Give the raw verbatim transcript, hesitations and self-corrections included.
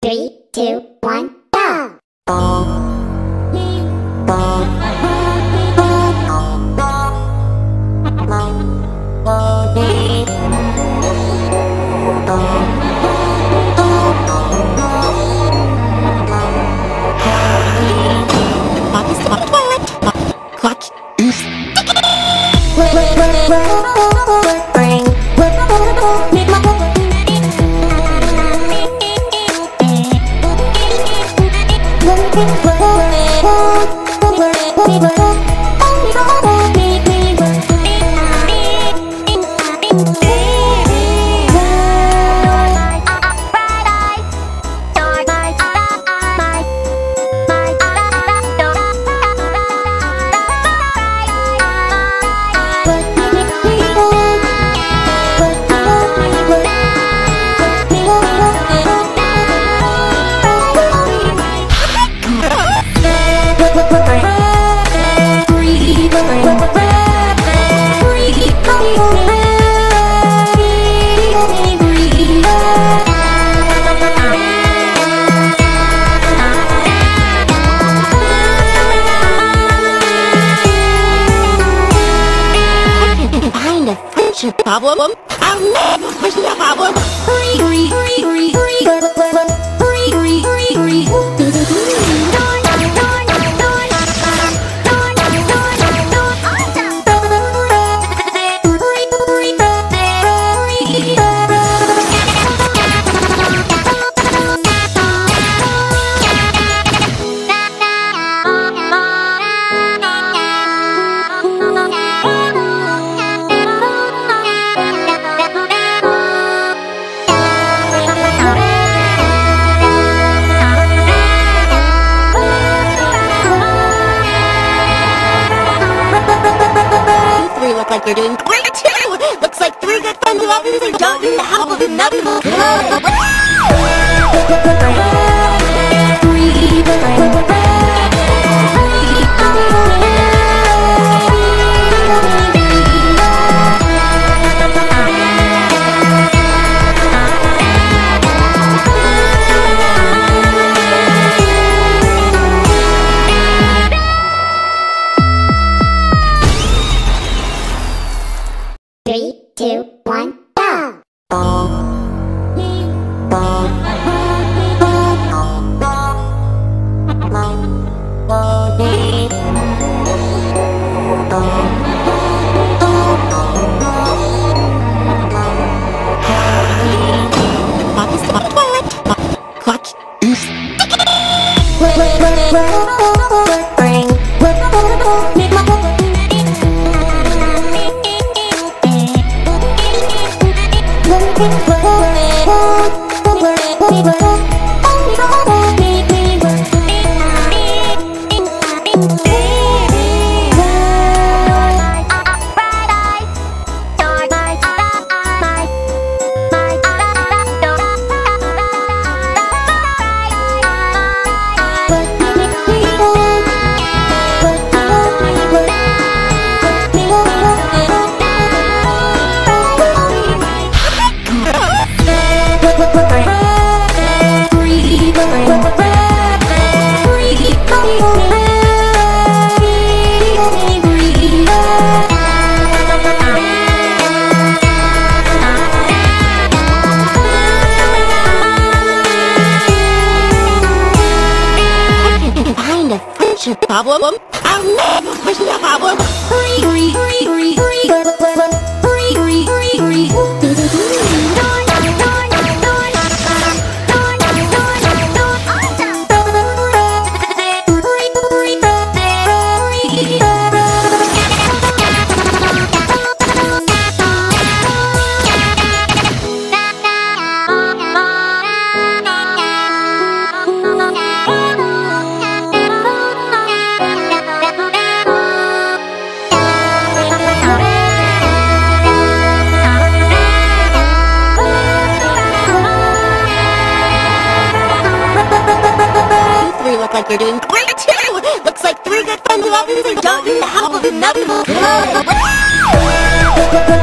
Three, two, one, go! Problem? I'll never push the problem. Hurry, hurry, hurry, hurry, hurry, hurry, hurry, hurry, hurry. Like you're doing great too! Looks like three good friends of ours who don't need the help of another. Three, two, one, go! Problem? I'll never push the problem. Hurry, hurry, hurry, hurry, hurry, hurry, hurry, hurry, hurry, hurry. Like you're doing great too! Looks like three good friends of ours who don't need the help of another.